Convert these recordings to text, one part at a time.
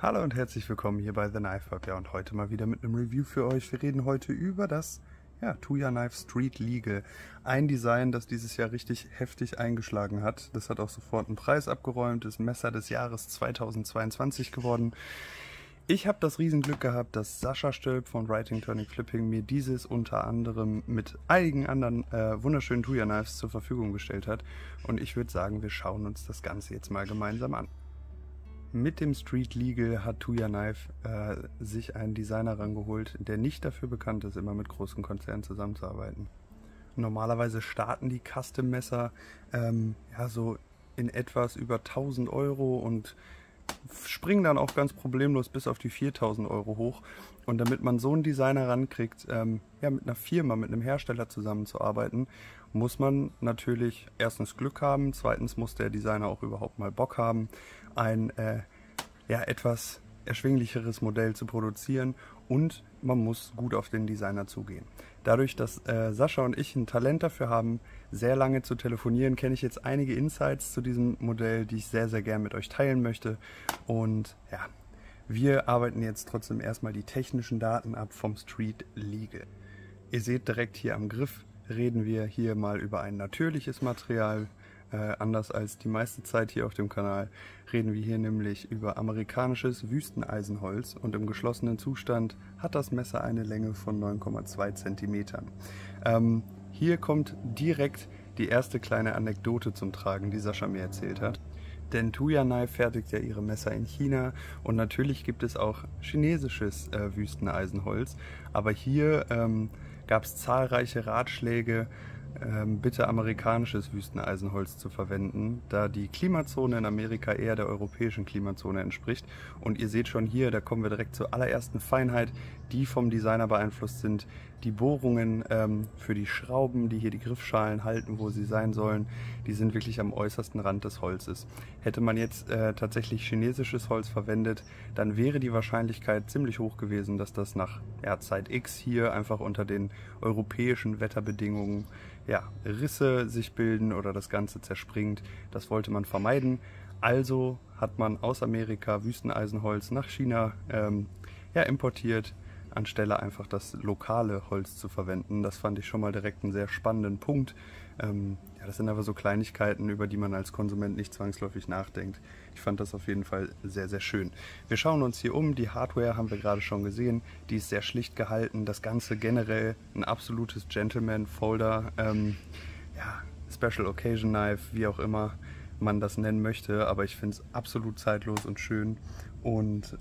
Hallo und herzlich willkommen hier bei The Knife Hub. Ja, und heute mal wieder mit einem Review für euch. Wir reden heute über das Tuya Knife Street Legal. Ein Design, das dieses Jahr richtig heftig eingeschlagen hat. Das hat auch sofort einen Preis abgeräumt, ist Messer des Jahres 2022 geworden. Ich habe das Riesenglück gehabt, dass Sascha Stölp von Writing, Turning, Flipping mir dieses unter anderem mit einigen anderen wunderschönen Tuya Knives zur Verfügung gestellt hat. Und ich würde sagen, wir schauen uns das Ganze jetzt mal gemeinsam an. Mit dem Street Legal hat Tuya Knife sich einen Designer rangeholt, der nicht dafür bekannt ist, immer mit großen Konzernen zusammenzuarbeiten. Normalerweise starten die Custom-Messer so in etwas über 1000 Euro und springen dann auch ganz problemlos bis auf die 4000 Euro hoch. Und damit man so einen Designer rankriegt, mit einer Firma, mit einem Hersteller zusammenzuarbeiten, muss man natürlich erstens Glück haben, zweitens muss der Designer auch überhaupt mal Bock haben, ein etwas erschwinglicheres Modell zu produzieren, und man muss gut auf den Designer zugehen. Dadurch, dass Sascha und ich ein Talent dafür haben, sehr lange zu telefonieren, kenne ich jetzt einige Insights zu diesem Modell, die ich sehr, sehr gern mit euch teilen möchte. Und ja, wir arbeiten jetzt trotzdem erstmal die technischen Daten ab vom Street Legal. Ihr seht direkt hier am Griff, reden wir hier mal über ein natürliches Material. Anders als die meiste Zeit hier auf dem Kanal reden wir hier nämlich über amerikanisches Wüsteneisenholz, und im geschlossenen Zustand hat das Messer eine Länge von 9,2 cm. Hier kommt direkt die erste kleine Anekdote zum Tragen, die Sascha mir erzählt hat. Denn Tuya Knife fertigt ja ihre Messer in China, und natürlich gibt es auch chinesisches Wüsteneisenholz, aber hier gab es zahlreiche Ratschläge, bitte amerikanisches Wüsteneisenholz zu verwenden, da die Klimazone in Amerika eher der europäischen Klimazone entspricht. Und ihr seht schon hier, da kommen wir direkt zur allerersten Feinheit, die vom Designer beeinflusst sind. Die Bohrungen für die Schrauben, die hier die Griffschalen halten, wo sie sein sollen, die sind wirklich am äußersten Rand des Holzes. Hätte man jetzt tatsächlich chinesisches Holz verwendet, dann wäre die Wahrscheinlichkeit ziemlich hoch gewesen, dass das nach Zeit X hier einfach unter den europäischen Wetterbedingungen Risse sich bilden oder das Ganze zerspringt. Das wollte man vermeiden. Also hat man aus Amerika Wüsteneisenholz nach China importiert, anstelle einfach das lokale Holz zu verwenden. Das fand ich schon mal direkt einen sehr spannenden Punkt. Das sind aber so Kleinigkeiten, über die man als Konsument nicht zwangsläufig nachdenkt. Ich fand das auf jeden Fall sehr, sehr schön. Wir schauen uns hier um. Die Hardware haben wir gerade schon gesehen. Die ist sehr schlicht gehalten. Das Ganze generell ein absolutes Gentleman-Folder. Special Occasion Knife, wie auch immer man das nennen möchte. Aber ich finde es absolut zeitlos und schön. Und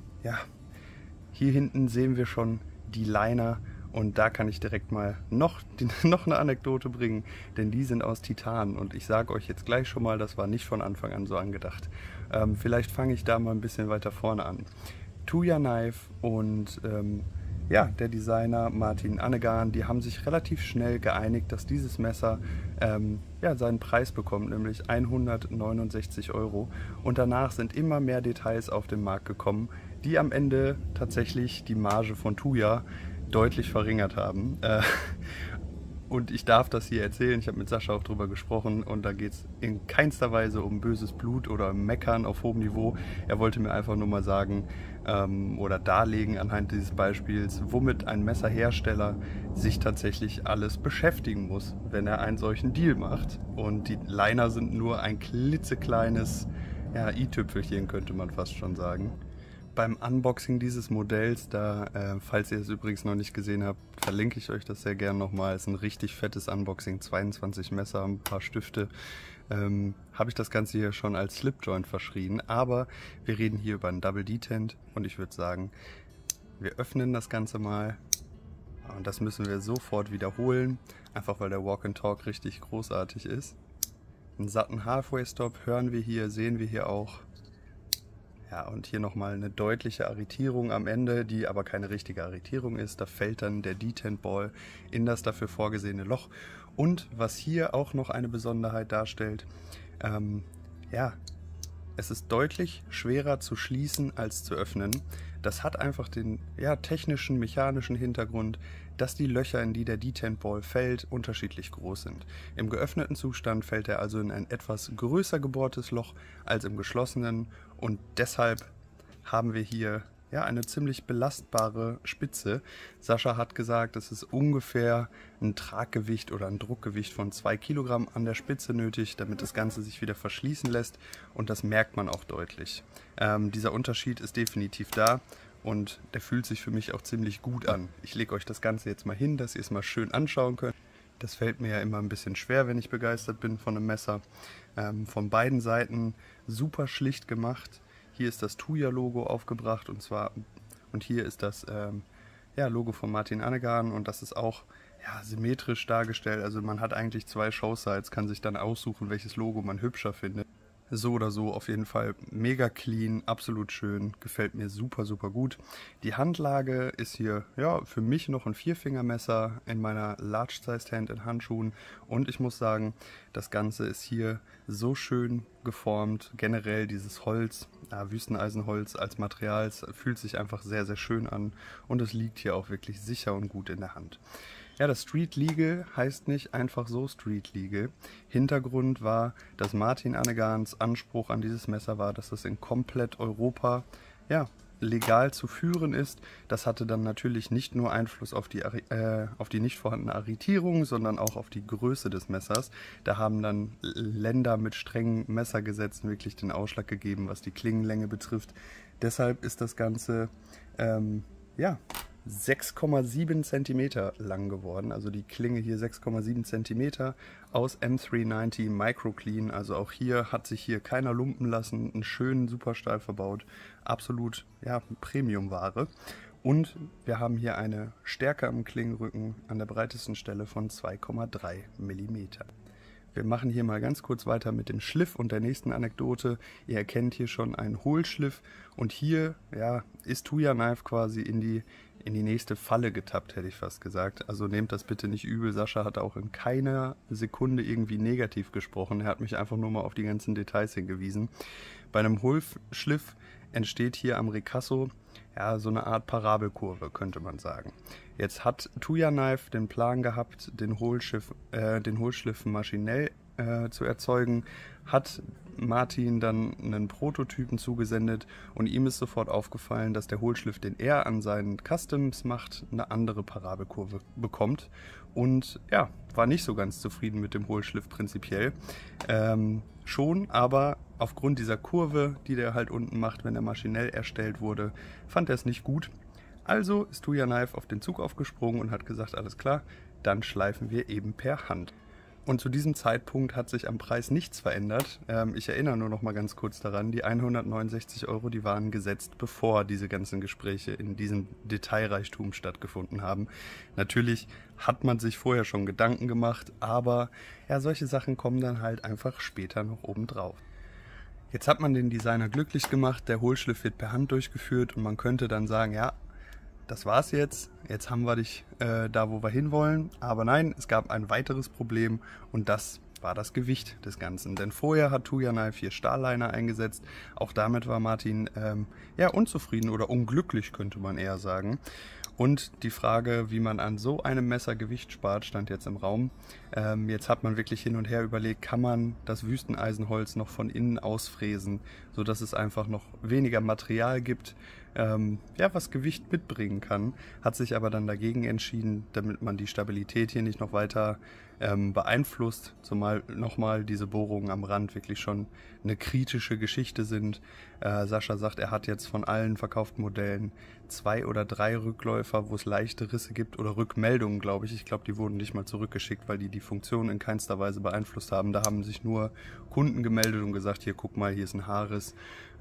hier hinten sehen wir schon die Liner, und da kann ich direkt mal noch eine Anekdote bringen, denn die sind aus Titan, und ich sage euch jetzt gleich schon mal, das war nicht von Anfang an so angedacht. Vielleicht fange ich da mal ein bisschen weiter vorne an. Tuya Knife und der Designer Martin Annegarn, die haben sich relativ schnell geeinigt, dass dieses Messer seinen Preis bekommt, nämlich 169 Euro. Und danach sind immer mehr Details auf den Markt gekommen, die am Ende tatsächlich die Marge von Tuya deutlich verringert haben. Und ich darf das hier erzählen, ich habe mit Sascha auch drüber gesprochen, und da geht es in keinster Weise um böses Blut oder Meckern auf hohem Niveau. Er wollte mir einfach nur mal sagen oder darlegen anhand dieses Beispiels, womit ein Messerhersteller sich tatsächlich alles beschäftigen muss, wenn er einen solchen Deal macht. Und die Liner sind nur ein klitzekleines i-Tüpfelchen, könnte man fast schon sagen. Beim Unboxing dieses Modells, falls ihr es übrigens noch nicht gesehen habt, verlinke ich euch das sehr gern nochmal. Es ist ein richtig fettes Unboxing, 22 Messer, ein paar Stifte. Habe ich das Ganze hier schon als Slipjoint verschrien, aber wir reden hier über einen Double Detent, und ich würde sagen, wir öffnen das Ganze mal, und das müssen wir sofort wiederholen, einfach weil der Walk and Talk richtig großartig ist. Einen satten Halfway Stop hören wir hier, sehen wir hier auch. Ja, und hier nochmal eine deutliche Arretierung am Ende, die aber keine richtige Arretierung ist. Da fällt dann der Detent Ball in das dafür vorgesehene Loch. Und was hier auch noch eine Besonderheit darstellt, es ist deutlich schwerer zu schließen als zu öffnen. Das hat einfach den technischen, mechanischen Hintergrund, dass die Löcher, in die der Detent Ball fällt, unterschiedlich groß sind. Im geöffneten Zustand fällt er also in ein etwas größer gebohrtes Loch als im geschlossenen, und deshalb haben wir hier ja eine ziemlich belastbare Spitze. Sascha hat gesagt, es ist ungefähr ein Traggewicht oder ein Druckgewicht von 2 Kilogramm an der Spitze nötig, damit das Ganze sich wieder verschließen lässt, und das merkt man auch deutlich. Dieser Unterschied ist definitiv da und der fühlt sich für mich auch ziemlich gut an. Ich lege euch das Ganze jetzt mal hin, dass ihr es mal schön anschauen könnt. Das fällt mir ja immer ein bisschen schwer, wenn ich begeistert bin von einem Messer. Von beiden Seiten super schlicht gemacht. Hier ist das Tuya-Logo aufgebracht und hier ist das Logo von Martin Annegarn, und das ist auch symmetrisch dargestellt. Also man hat eigentlich 2 Showsides, kann sich dann aussuchen, welches Logo man hübscher findet. So oder so auf jeden Fall mega clean, absolut schön, gefällt mir super, super gut. Die Handlage ist hier für mich noch ein 4-Finger-Messer in meiner Large-Sized Hand in Handschuhen, und ich muss sagen, das Ganze ist hier so schön geformt. Generell dieses Holz, Wüsteneisenholz als Material, fühlt sich einfach sehr, sehr schön an, und es liegt hier auch wirklich sicher und gut in der Hand. Ja, das Street Legal heißt nicht einfach so Street Legal. Hintergrund war, dass Martin Annegarns Anspruch an dieses Messer war, dass es in komplett Europa legal zu führen ist. Das hatte dann natürlich nicht nur Einfluss auf die nicht vorhandene Arretierung, sondern auch auf die Größe des Messers. Da haben dann Länder mit strengen Messergesetzen wirklich den Ausschlag gegeben, was die Klingenlänge betrifft. Deshalb ist das Ganze 6,7 cm lang geworden, also die Klinge hier 6,7 cm aus M390 Microclean, also auch hier hat sich hier keiner lumpen lassen, einen schönen Superstahl verbaut, absolut Premium-Ware. Und wir haben hier eine Stärke am Klingenrücken an der breitesten Stelle von 2,3 mm. Wir machen hier mal ganz kurz weiter mit dem Schliff und der nächsten Anekdote. Ihr erkennt hier schon einen Hohlschliff, und hier ist Tuya Knife quasi in die nächste Falle getappt, hätte ich fast gesagt. Also nehmt das bitte nicht übel. Sascha hat auch in keiner Sekunde irgendwie negativ gesprochen. Er hat mich einfach nur mal auf die ganzen Details hingewiesen. Bei einem Hohlschliff entsteht hier am Ricasso so eine Art Parabelkurve, könnte man sagen. Jetzt hat Tuya Knife den Plan gehabt, den Hohlschliff maschinell zu erzeugen, hat Martin dann einen Prototypen zugesendet, und ihm ist sofort aufgefallen, dass der Hohlschliff, den er an seinen Customs macht, eine andere Parabelkurve bekommt, und war nicht so ganz zufrieden mit dem Hohlschliff prinzipiell. Schon, aber aufgrund dieser Kurve, die der halt unten macht, wenn er maschinell erstellt wurde, fand er es nicht gut. Also ist Tuya Knife auf den Zug aufgesprungen und hat gesagt, alles klar, dann schleifen wir eben per Hand. Und zu diesem Zeitpunkt hat sich am Preis nichts verändert. Ich erinnere nur noch mal ganz kurz daran, die 169 €, die waren gesetzt, bevor diese ganzen Gespräche in diesem Detailreichtum stattgefunden haben. Natürlich hat man sich vorher schon Gedanken gemacht, aber solche Sachen kommen dann halt einfach später noch obendrauf. Jetzt hat man den Designer glücklich gemacht, der Hohlschliff wird per Hand durchgeführt, und man könnte dann sagen, das war's jetzt haben wir dich da, wo wir hinwollen. Aber nein, es gab ein weiteres Problem, und das war das Gewicht des Ganzen. Denn vorher hat Tuya Knife 4 Stahlliner eingesetzt. Auch damit war Martin unzufrieden oder unglücklich, könnte man eher sagen. Und die Frage, wie man an so einem Messer Gewicht spart, stand jetzt im Raum. Jetzt hat man wirklich hin und her überlegt, kann man das Wüsteneisenholz noch von innen ausfräsen, sodass es einfach noch weniger Material gibt, was Gewicht mitbringen kann. Hat sich aber dann dagegen entschieden, damit man die Stabilität hier nicht noch weiter beeinflusst, zumal nochmal diese Bohrungen am Rand wirklich schon eine kritische Geschichte sind. Sascha sagt, er hat jetzt von allen verkauften Modellen 2 oder 3 Rückläufer, wo es leichte Risse gibt, oder Rückmeldungen, glaube ich. Ich glaube, die wurden nicht mal zurückgeschickt, weil die Funktion in keinster Weise beeinflusst haben. Da haben sich nur Kunden gemeldet und gesagt, hier guck mal, hier ist ein Haarriss.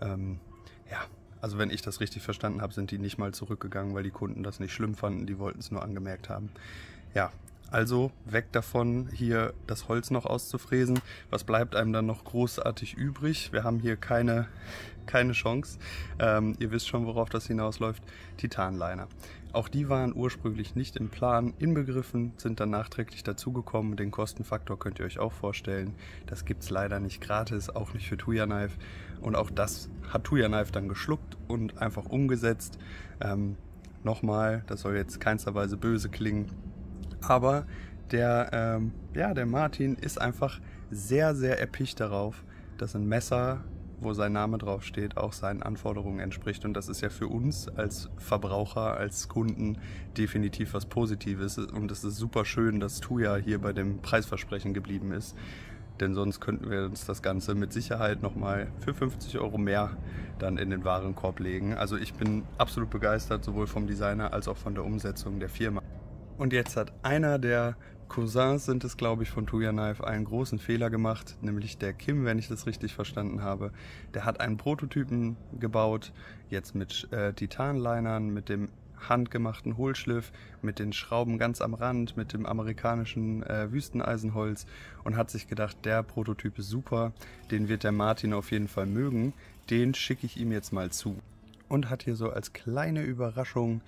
Also wenn ich das richtig verstanden habe, sind die nicht mal zurückgegangen, weil die Kunden das nicht schlimm fanden, die wollten es nur angemerkt haben. Also weg davon, hier das Holz noch auszufräsen. Was bleibt einem dann noch großartig übrig? Wir haben hier keine Chance. Ihr wisst schon, worauf das hinausläuft. Titanliner. Auch die waren ursprünglich nicht im Plan inbegriffen, sind dann nachträglich dazugekommen. Den Kostenfaktor könnt ihr euch auch vorstellen. Das gibt es leider nicht gratis, auch nicht für Tuya Knife. Und auch das hat Tuya Knife dann geschluckt und einfach umgesetzt. Nochmal, das soll jetzt keinster Weise böse klingen. Aber der Martin ist einfach sehr, sehr erpicht darauf, dass ein Messer wo sein Name drauf steht, auch seinen Anforderungen entspricht. Und das ist ja für uns als Verbraucher, als Kunden definitiv was Positives. Und es ist super schön, dass Tuya hier bei dem Preisversprechen geblieben ist. Denn sonst könnten wir uns das Ganze mit Sicherheit nochmal für 50 € mehr dann in den Warenkorb legen. Also ich bin absolut begeistert, sowohl vom Designer als auch von der Umsetzung der Firma. Und jetzt hat einer der Cousins, sind es glaube ich, von Tuya Knife, einen großen Fehler gemacht, nämlich der Kim, wenn ich das richtig verstanden habe. Der hat einen Prototypen gebaut, jetzt mit Titanlinern, mit dem handgemachten Hohlschliff, mit den Schrauben ganz am Rand, mit dem amerikanischen Wüsteneisenholz und hat sich gedacht, der Prototyp ist super, den wird der Martin auf jeden Fall mögen, den schicke ich ihm jetzt mal zu. Und hat hier so als kleine Überraschung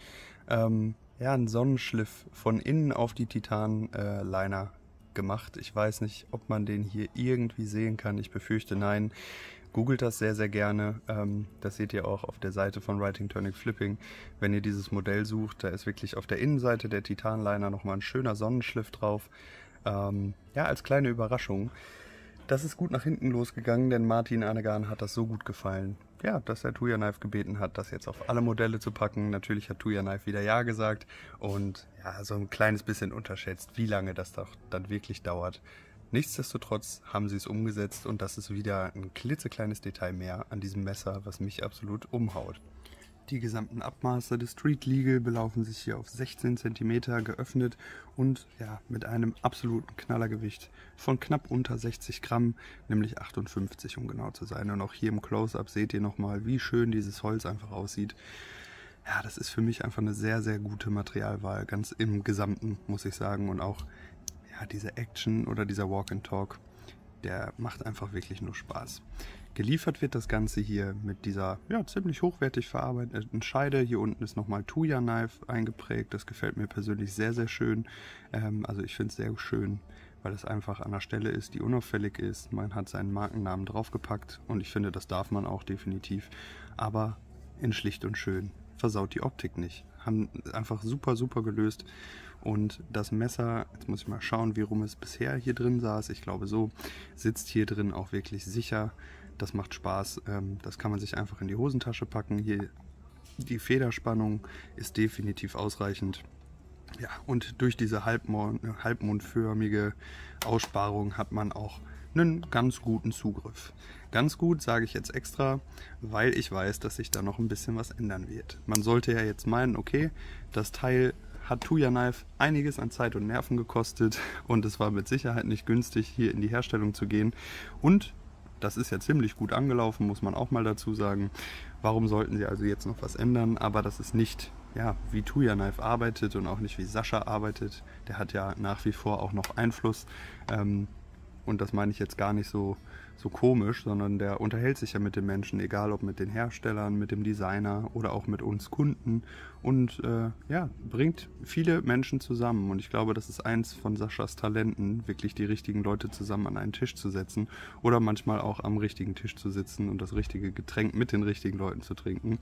ja, einen Sonnenschliff von innen auf die Titan-Liner gemacht. Ich weiß nicht, ob man den hier irgendwie sehen kann. Ich befürchte nein. Googelt das sehr, sehr gerne. Das seht ihr auch auf der Seite von Writing, Turning, Flipping. Wenn ihr dieses Modell sucht, da ist wirklich auf der Innenseite der Titan-Liner nochmal ein schöner Sonnenschliff drauf. Ja, als kleine Überraschung. Das ist gut nach hinten losgegangen, denn Martin Arnegan hat das so gut gefallen, ja, dass er Tuya Knife gebeten hat, das jetzt auf alle Modelle zu packen. Natürlich hat Tuya Knife wieder ja gesagt und ja, so ein kleines bisschen unterschätzt, wie lange das doch dann wirklich dauert. Nichtsdestotrotz haben sie es umgesetzt und das ist wieder ein klitzekleines Detail mehr an diesem Messer, was mich absolut umhaut. Die gesamten Abmaße des Street Legal belaufen sich hier auf 16 cm geöffnet und ja, mit einem absoluten Knallergewicht von knapp unter 60 Gramm, nämlich 58 um genau zu sein. Und auch hier im Close-Up seht ihr nochmal, wie schön dieses Holz einfach aussieht. Ja, das ist für mich einfach eine sehr, sehr gute Materialwahl, ganz im Gesamten, muss ich sagen. Und auch ja, diese Action oder dieser Walk and Talk, der macht einfach wirklich nur Spaß. Geliefert wird das Ganze hier mit dieser ja, ziemlich hochwertig verarbeiteten Scheide. Hier unten ist nochmal Tuya Knife eingeprägt. Das gefällt mir persönlich sehr, sehr schön. Also ich finde es sehr schön, weil es einfach an der Stelle ist, die unauffällig ist. Man hat seinen Markennamen draufgepackt und ich finde, das darf man auch definitiv. Aber in schlicht und schön. Versaut die Optik nicht. Haben einfach super, super gelöst. Und das Messer, jetzt muss ich mal schauen, wie rum es bisher hier drin saß. Ich glaube so, sitzt hier drin auch wirklich sicher. Das macht Spaß, das kann man sich einfach in die Hosentasche packen. Hier die Federspannung ist definitiv ausreichend. Ja, und durch diese halbmondförmige Aussparung hat man auch einen ganz guten Zugriff. Ganz gut sage ich jetzt extra, weil ich weiß, dass sich da noch ein bisschen was ändern wird. Man sollte ja jetzt meinen, okay, das Teil hat Tuya Knife einiges an Zeit und Nerven gekostet und es war mit Sicherheit nicht günstig, hier in die Herstellung zu gehen. Und das ist ja ziemlich gut angelaufen, muss man auch mal dazu sagen. Warum sollten sie also jetzt noch was ändern? Aber das ist nicht, ja, wie Tuya Knife arbeitet und auch nicht wie Sascha arbeitet. Der hat ja nach wie vor auch noch Einfluss. Und das meine ich jetzt gar nicht so komisch, sondern der unterhält sich ja mit den Menschen, egal ob mit den Herstellern, mit dem Designer oder auch mit uns Kunden und ja, bringt viele Menschen zusammen. Und ich glaube, das ist eins von Saschas Talenten, wirklich die richtigen Leute zusammen an einen Tisch zu setzen oder manchmal auch am richtigen Tisch zu sitzen und das richtige Getränk mit den richtigen Leuten zu trinken.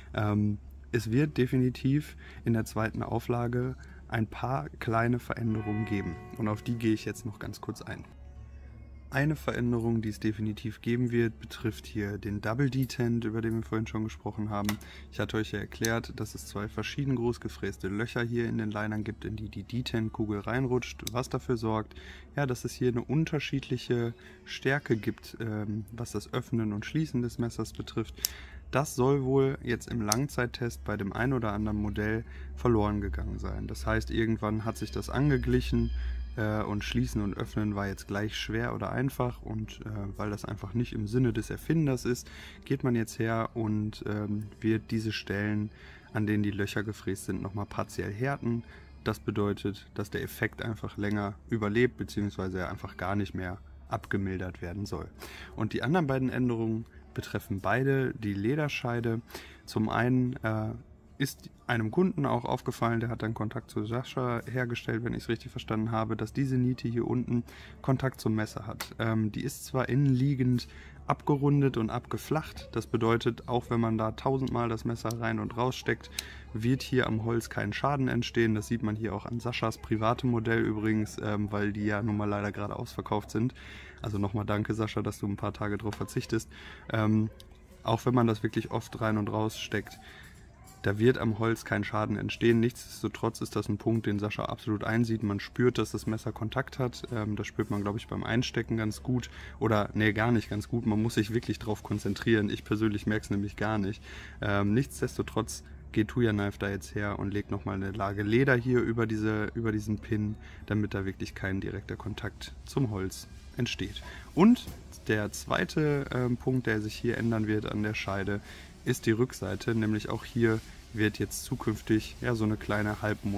Es wird definitiv in der zweiten Auflage ein paar kleine Veränderungen geben und auf die gehe ich jetzt noch ganz kurz ein. Eine Veränderung, die es definitiv geben wird, betrifft hier den Double Detent, über den wir vorhin schon gesprochen haben. Ich hatte euch ja erklärt, dass es zwei verschieden groß gefräste Löcher hier in den Linern gibt, in die die Detent-Kugel reinrutscht, was dafür sorgt, ja, dass es hier eine unterschiedliche Stärke gibt, was das Öffnen und Schließen des Messers betrifft. Das soll wohl jetzt im Langzeittest bei dem ein oder anderen Modell verloren gegangen sein. Das heißt, irgendwann hat sich das angeglichen, und Schließen und Öffnen war jetzt gleich schwer oder einfach und weil das einfach nicht im Sinne des Erfinders ist, geht man jetzt her und wird diese Stellen, an denen die Löcher gefräst sind, nochmal partiell härten. Das bedeutet, dass der Effekt einfach länger überlebt bzw. er einfach gar nicht mehr abgemildert werden soll. Und die anderen beiden Änderungen betreffen beide die Lederscheide. Zum einen ist einem Kunden auch aufgefallen, der hat dann Kontakt zu Sascha hergestellt, wenn ich es richtig verstanden habe, dass diese Niete hier unten Kontakt zum Messer hat. Die ist zwar innenliegend abgerundet und abgeflacht, das bedeutet, auch wenn man da 1000-mal das Messer rein und raus steckt, wird hier am Holz kein Schaden entstehen. Das sieht man hier auch an Saschas privatem Modell übrigens, weil die ja nun mal leider gerade ausverkauft sind. Also nochmal danke Sascha, dass du ein paar Tage drauf verzichtest. Auch wenn man das wirklich oft rein und raus steckt, da wird am Holz kein Schaden entstehen. Nichtsdestotrotz ist das ein Punkt, den Sascha absolut einsieht. Man spürt, dass das Messer Kontakt hat. Das spürt man, glaube ich, beim Einstecken ganz gut. Oder, nee, gar nicht ganz gut. Man muss sich wirklich darauf konzentrieren. Ich persönlich merke es nämlich gar nicht. Nichtsdestotrotz geht Tuya Knife da jetzt her und legt nochmal eine Lage Leder hier über diesen Pin, damit da wirklich kein direkter Kontakt zum Holz entsteht. Und der zweite Punkt, der sich hier ändern wird an der Scheide, ist die Rückseite, nämlich auch hier wird jetzt zukünftig ja, so eine kleine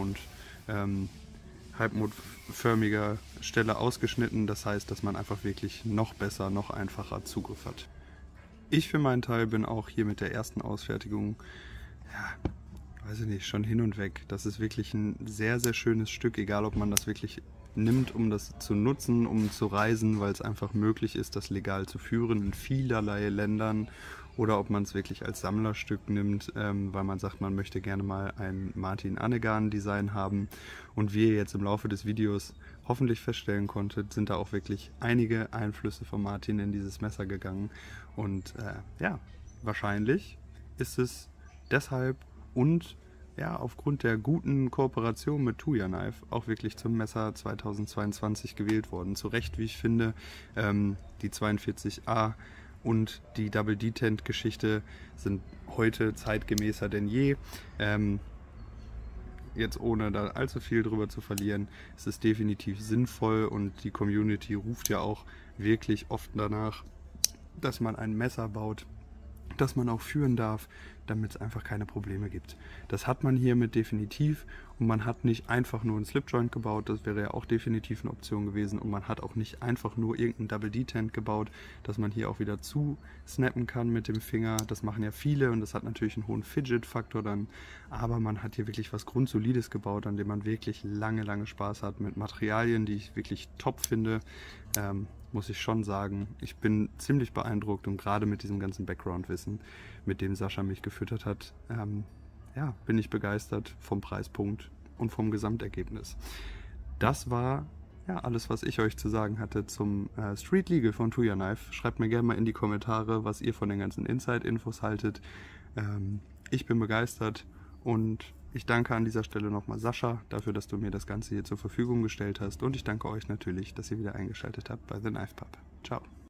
halbmondförmige Stelle ausgeschnitten. Das heißt, dass man einfach wirklich noch besser, noch einfacher Zugriff hat. Ich für meinen Teil bin auch hier mit der ersten Ausfertigung, ja, weiß ich nicht, schon hin und weg. Das ist wirklich ein sehr, sehr schönes Stück, egal ob man das wirklich nimmt, um das zu nutzen, um zu reisen, weil es einfach möglich ist, das legal zu führen in vielerlei Ländern, oder ob man es wirklich als Sammlerstück nimmt, weil man sagt, man möchte gerne mal ein Martin Annegarn Design haben. Und wie ihr jetzt im Laufe des Videos hoffentlich feststellen konntet, sind da auch wirklich einige Einflüsse von Martin in dieses Messer gegangen. Und ja, wahrscheinlich ist es deshalb und ja, aufgrund der guten Kooperation mit Tuya Knife auch wirklich zum Messer 2022 gewählt worden. Zu Recht, wie ich finde, die 42A und die Double Detent Geschichte sind heute zeitgemäßer denn je. Jetzt ohne da allzu viel drüber zu verlieren, es ist definitiv sinnvoll und die Community ruft ja auch wirklich oft danach, dass man ein Messer baut, das man auch führen darf, damit es einfach keine Probleme gibt. Das hat man hiermit definitiv und man hat nicht einfach nur einen Slipjoint gebaut, das wäre ja auch definitiv eine Option gewesen, und man hat auch nicht einfach nur irgendeinen Double Detent gebaut, dass man hier auch wieder zu snappen kann mit dem Finger. Das machen ja viele und das hat natürlich einen hohen Fidget-Faktor dann, aber man hat hier wirklich was Grundsolides gebaut, an dem man wirklich lange, lange Spaß hat, mit Materialien, die ich wirklich top finde. Muss ich schon sagen, ich bin ziemlich beeindruckt, und gerade mit diesem ganzen Background-Wissen, mit dem Sascha mich gefüttert hat, ja, bin ich begeistert vom Preispunkt und vom Gesamtergebnis. Das war ja alles, was ich euch zu sagen hatte zum Street Legal von Tuya Knife. Schreibt mir gerne mal in die Kommentare, was ihr von den ganzen Inside-Infos haltet. Ich bin begeistert und ich danke an dieser Stelle nochmal Sascha dafür, dass du mir das Ganze hier zur Verfügung gestellt hast, und ich danke euch natürlich, dass ihr wieder eingeschaltet habt bei The Knife Pub. Ciao.